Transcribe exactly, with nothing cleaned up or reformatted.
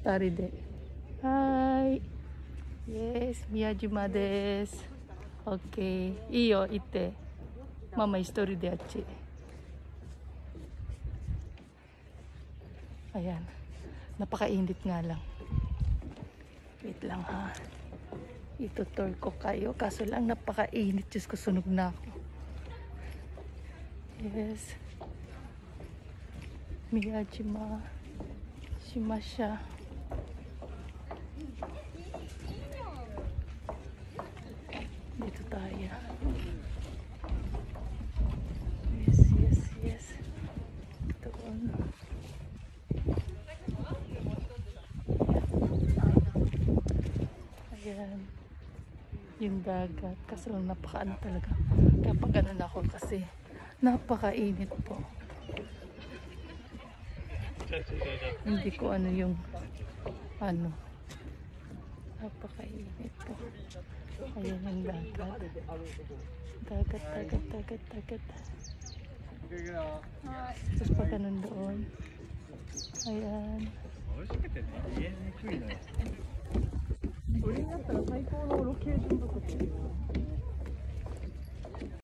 たりで。はーい。Yes、宮島です。OK。いいよ、行って。ママ一人であっち。Ayan. Napakainit nga lang. Wait lang ha. Itutur ko kayo. Kaso lang napakainit. Diyos ko, sunog na ako. Yes. Miyajima. Shimasha. Dito tayo. Yes, yes, yes. Doon. Ayan. Yung dagat. Kasi napakaano talaga. Kaya pag ganun ako kasi napakainit po. Hindi ko ano yung ano. Napakainit po. Ayan yung dagat. Dagat, dagat, dagat, dagat. Tapos pag ganun doon. Ayan. それになったら最高のロケーションとかっていうのは